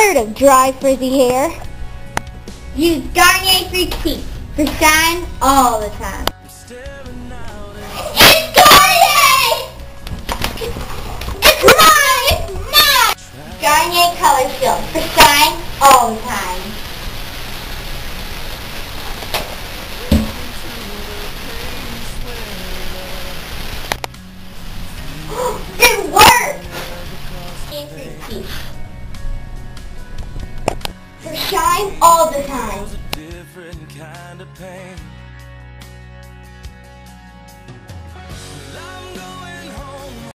Tired of dry, frizzy hair? Use Garnier Freak Teeth for shine all the time. It's Garnier! It's mine! It's mine! Garnier Color Shield for shine all the time. It works! Garnier Freak Teeth for shine all the time. Different kind of pain.